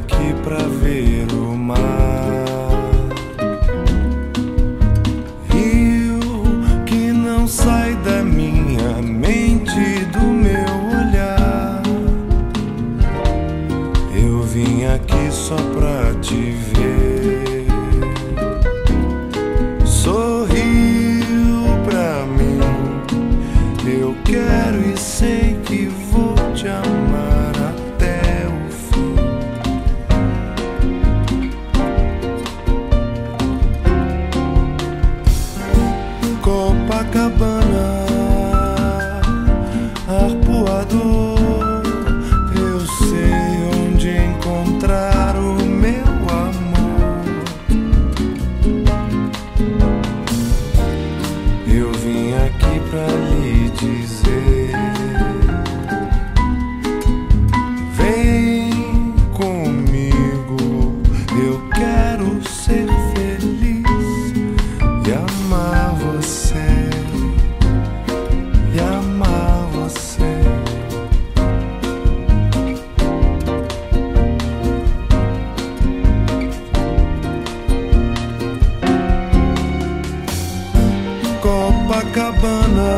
aqui pra ver o mar, rio que não sai da minha mente, do meu olhar. Eu vim aqui só pra te ver. Sorriu pra mim, eu quero e sei que vou te amar até o fim. Copacabana, arpoador, eu sei onde encontrar o meu amor. Eu vim aqui pra lhe dizer: vem comigo, eu quero ser feliz e amar você, e amar você. Copacabana,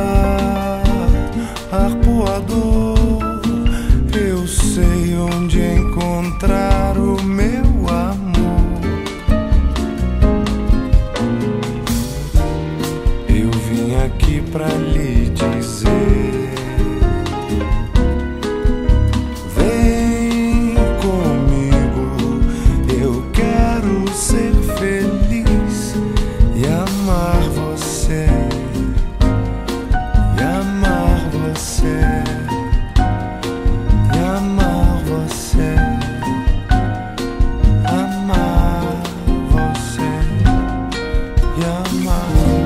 arpoador, eu sei onde encontrar o meu amor. Eu vim aqui pra lhe dizer: vem comigo, eu quero ser feliz e amar você, e amar você, e amar você, amar você, e amar.